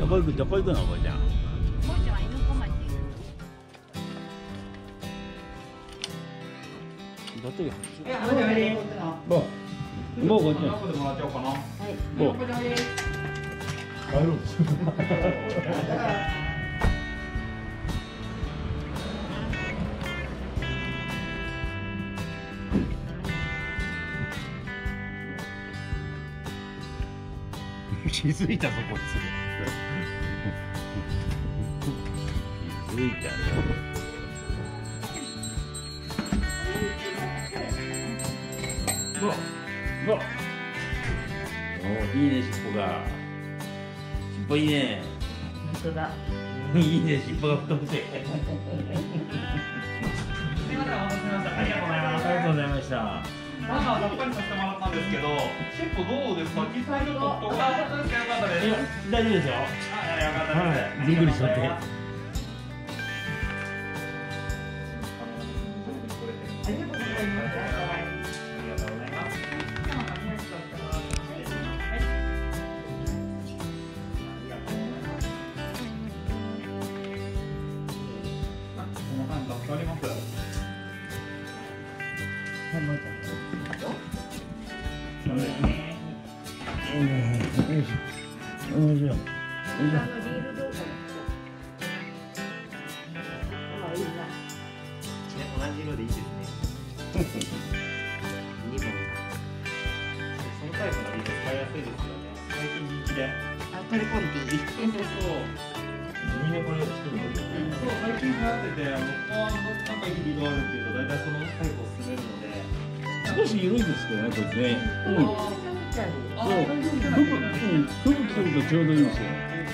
こ行くのおばあちゃん。 もうちゃんは犬小町。 バッテリーもうこっち。 でもらっちゃおうかな。 はい。 もう。 帰ろう。 気づいたぞこいつ。気づいたね。お、いいね尻尾が。尻尾いいね。 本当だ。 いいね尻尾が太くて。 すみません、お待たせしました。ありがとうございます。 ありがとうございました。 まあさっぱりさせてもらったんですけど、尻尾どうですか？実際ちょっと太かったですか？よかったです。 大丈夫ですよ。 はい、よかったです。 はい、びっくりしちゃって。 ありがとうございます。 同じ色でいいですね。2本。そのタイプのリード使いやすいですよね。最近人気で。 あ、取り込んでいい。 みんなこれ作るの？ そう、最近流行ってて、なんかいいリードあるっていうと、大体そのタイプを進めるので。 少し緩いですけどね、こいつね。 あ、 そう、服着てるとちょうどいいんですよ。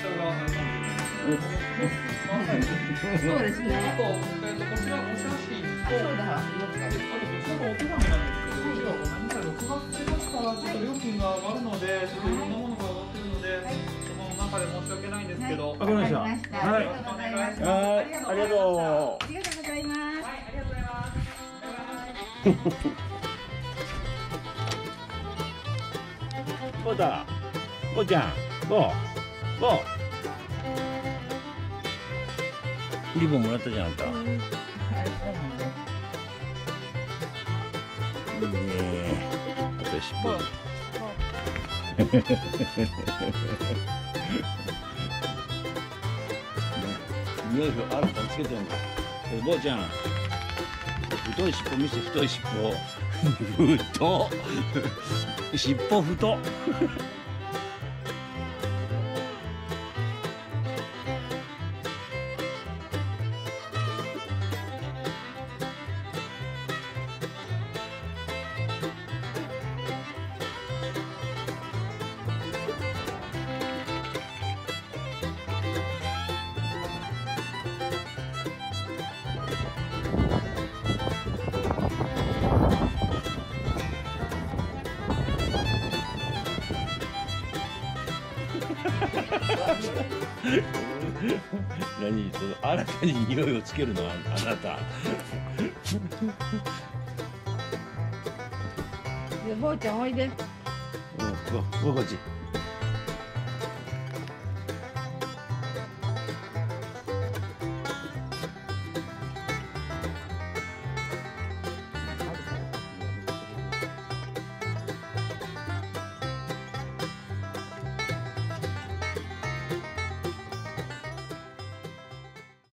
そうですね。 あと、こちらお写真と、 そうだ。 あとこちらがお手紙なんですけど、うちはごめんなさい、6月1日からちょっと料金が上がるので、ちょっといろんなものが上がってるので、その中で申し訳ないんですけど。 わかりました。はい。はい、ありがとう。 ありがとうございます。 はい、ありがとうございます。 こうだ。こうちゃん。こう。こう。リボンもらったじゃん、あんた。いいね。あと尻尾。よいしょ、あるからつけてるんだ。坊ちゃん。太い尻尾見せて、太い尻尾。太っ。尻尾太っ。何その新たに匂いをつけるのあなた。 坊ちゃんおいで。 こっち。